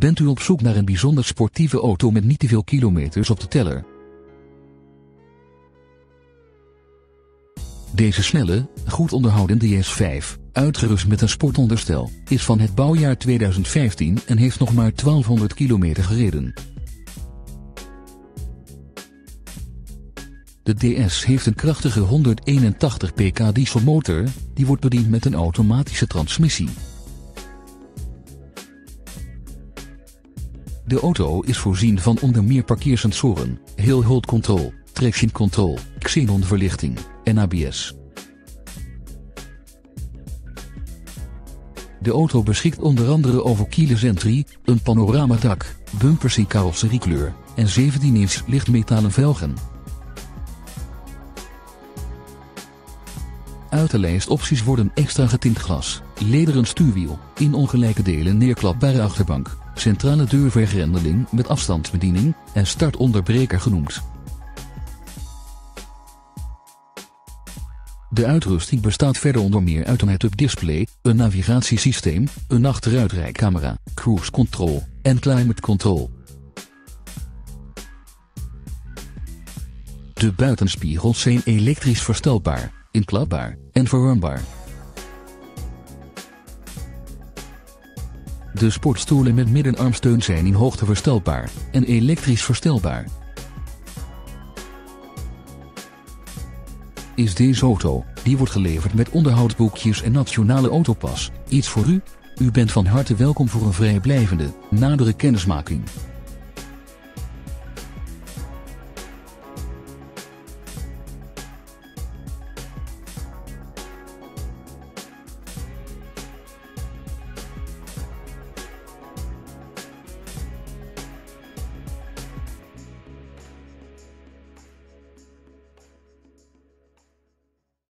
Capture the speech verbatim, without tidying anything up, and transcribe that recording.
Bent u op zoek naar een bijzonder sportieve auto met niet te veel kilometers op de teller? Deze snelle, goed onderhouden D S vijf, uitgerust met een sportonderstel, is van het bouwjaar tweeduizend vijftien en heeft nog maar twaalfhonderd kilometer gereden. De D S heeft een krachtige honderdeenentachtig pk dieselmotor, die wordt bediend met een automatische transmissie. De auto is voorzien van onder meer parkeersensoren, hill hold control, traction control, xenonverlichting en A B S. De auto beschikt onder andere over keyless entry, een panoramadak, bumpers in carrosseriekleur en zeventien inch lichtmetalen velgen. Uit de lijst opties worden extra getint glas, lederen stuurwiel, in ongelijke delen neerklapbare achterbank, centrale deurvergrendeling met afstandsbediening en startonderbreker genoemd. De uitrusting bestaat verder onder meer uit een head-up display, een navigatiesysteem, een achteruitrijcamera, cruise control en climate control. De buitenspiegels zijn elektrisch verstelbaar, inklapbaar en verwarmbaar. De sportstoelen met middenarmsteun zijn in hoogte verstelbaar en elektrisch verstelbaar. Is deze auto, die wordt geleverd met onderhoudsboekjes en nationale autopas, iets voor u? U bent van harte welkom voor een vrijblijvende, nadere kennismaking.